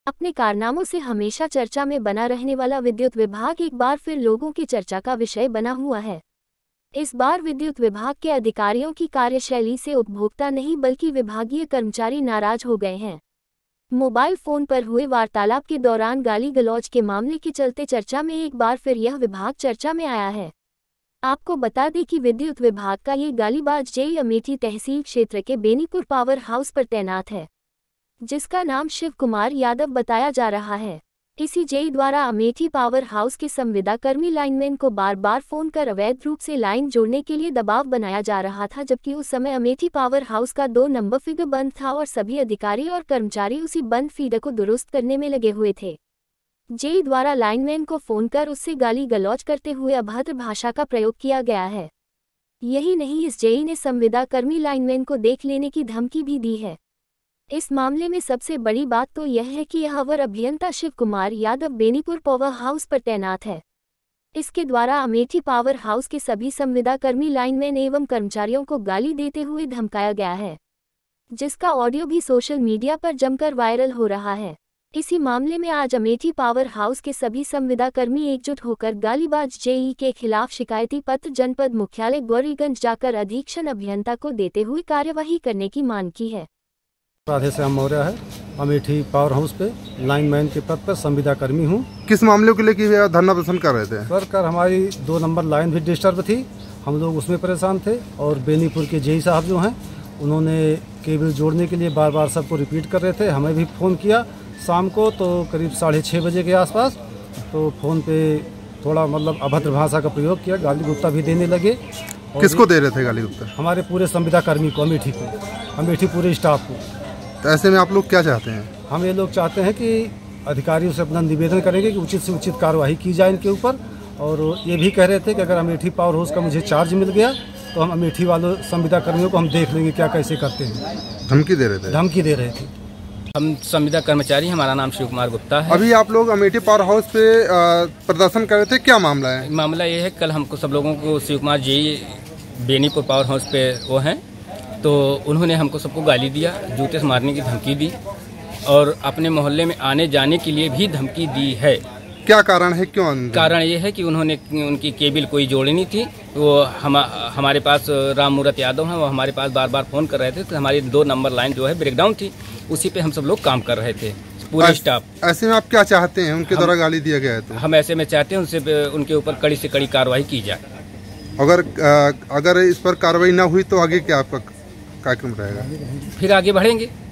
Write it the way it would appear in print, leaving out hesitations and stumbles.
अपने कारनामों से हमेशा चर्चा में बना रहने वाला विद्युत विभाग एक बार फिर लोगों की चर्चा का विषय बना हुआ है। इस बार विद्युत विभाग के अधिकारियों की कार्यशैली से उपभोक्ता नहीं बल्कि विभागीय कर्मचारी नाराज हो गए हैं। मोबाइल फोन पर हुए वार्तालाप के दौरान गाली गलौज के मामले के चलते चर्चा में एक बार फिर यह विभाग चर्चा में आया है। आपको बता दें कि विद्युत विभाग का ये गालीबाज जेई अमेठी तहसील क्षेत्र के बेनीपुर पावर हाउस पर तैनात है, जिसका नाम शिव कुमार यादव बताया जा रहा है। इसी जेई द्वारा अमेठी पावर हाउस के संविदा कर्मी लाइनमैन को बार बार फोन कर अवैध रूप से लाइन जोड़ने के लिए दबाव बनाया जा रहा था, जबकि उस समय अमेठी पावर हाउस का 2 नंबर फीडर बंद था और सभी अधिकारी और कर्मचारी उसी बंद फीडर को दुरुस्त करने में लगे हुए थे। जेई द्वारा लाइनमैन को फोन कर उससे गाली गलौज करते हुए अभद्र भाषा का प्रयोग किया गया है। यही नहीं, इस जेई ने संविदा कर्मी लाइनमैन को देख लेने की धमकी भी दी है। इस मामले में सबसे बड़ी बात तो यह है कि यह अवर अभियंता शिव कुमार यादव बेनीपुर पावर हाउस पर तैनात है। इसके द्वारा अमेठी पावर हाउस के सभी संविदा कर्मी लाइनमैन एवं कर्मचारियों को गाली देते हुए धमकाया गया है, जिसका ऑडियो भी सोशल मीडिया पर जमकर वायरल हो रहा है। इसी मामले में आज अमेठी पावर हाउस के सभी संविदा कर्मी एकजुट होकर गालीबाज जेई के खिलाफ शिकायती पत्र जनपद मुख्यालय गौरीगंज जाकर अधीक्षण अभियंता को देते हुए कार्यवाही करने की मांग की है। राधेश्याम मौर्य है, अमेठी पावर हाउस पे लाइनमैन के पद पर संविदा कर्मी हूँ। किस मामले को लेकर धरना प्रदर्शन कर रहे थे? सर हमारी 2 नंबर लाइन भी डिस्टर्ब थी, हम लोग उसमें परेशान थे और बेनीपुर के जेई साहब जो हैं उन्होंने केबल जोड़ने के लिए बार बार सबको रिपीट कर रहे थे। हमें भी फ़ोन किया शाम को तो करीब 6:30 बजे के आसपास, तो फ़ोन पे थोड़ा मतलब अभद्र भाषा का प्रयोग किया, गाली गुप्ता भी देने लगे। किसको दे रहे थे गाली गुप्ता? हमारे पूरे संविदा कर्मी को, अमेठी पूरे स्टाफ को। तो ऐसे में आप लोग क्या चाहते हैं? हम ये लोग चाहते हैं कि अधिकारियों से अपना निवेदन करेंगे कि उचित से उचित कार्रवाई की जाए इनके ऊपर। और ये भी कह रहे थे कि अगर अमेठी पावर हाउस का मुझे चार्ज मिल गया तो हम अमेठी वालों संविदा कर्मियों को हम देख लेंगे क्या कैसे करते हैं। धमकी दे रहे थे? धमकी दे रहे थे। हम संविदा कर्मचारी, हमारा नाम शिव कुमार गुप्ता है। अभी आप लोग अमेठी पावर हाउस पे प्रदर्शन कर रहे थे, क्या मामला है? मामला ये है, कल हमको सब लोगों को Shiv Kumar JE Benipur power house पे वो हैं, तो उन्होंने हमको सबको गाली दिया, जूते से मारने की धमकी दी और अपने मोहल्ले में आने जाने के लिए भी धमकी दी है। क्या कारण है, क्यों? कारण ये है कि उन्होंने उनकी केबल कोई जोड़नी थी, वो हमारे पास राम मूरत यादव हैं, वो हमारे पास बार बार फ़ोन कर रहे थे। तो हमारी 2 नंबर लाइन जो है ब्रेकडाउन थी, उसी पे हम सब लोग काम कर रहे थे, पूरे स्टाफ। ऐसे में आप क्या चाहते हैं? उनके द्वारा गाली दिया गया है तो हम ऐसे में चाहते हैं उनके ऊपर कड़ी से कड़ी कार्रवाई की जाए। अगर इस पर कार्रवाई ना हुई तो आगे क्या आपका कार्यक्रम रहेगा? फिर आगे बढ़ेंगे।